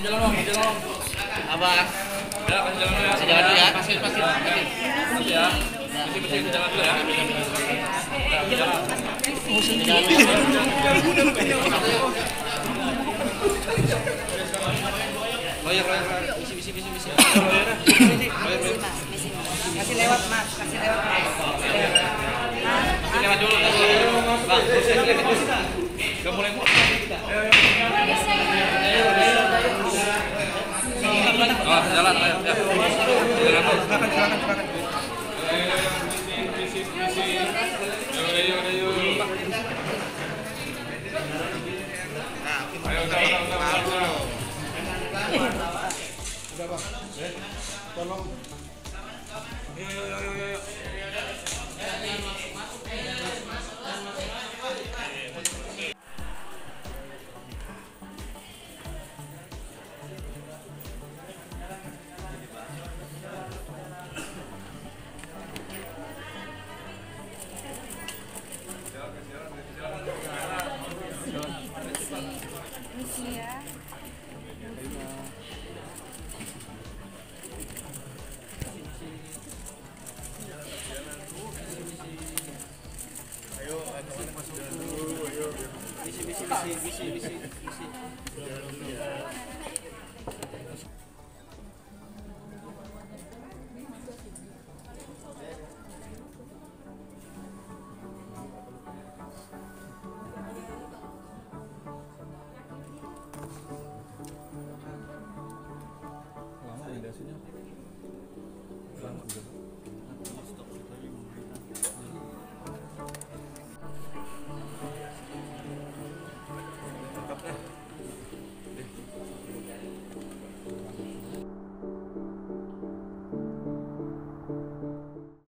jalan om, jalan om. Apa? Ya, kasih jalan dulu ya. Kasih jalan dulu ya. Pasir. Iya. Bersih jalan dulu ya. Jalan. Loyer. Bisi. Kasih lewat mas, kasih lewat mas. Lewat dulu. Bang, udah mulai kita. Oh, jalan, ayo. Ya. Jalan. Silakan. Ayo. Ayo, udah. Udah, Bang. Tolong. Ayo. Misi ya.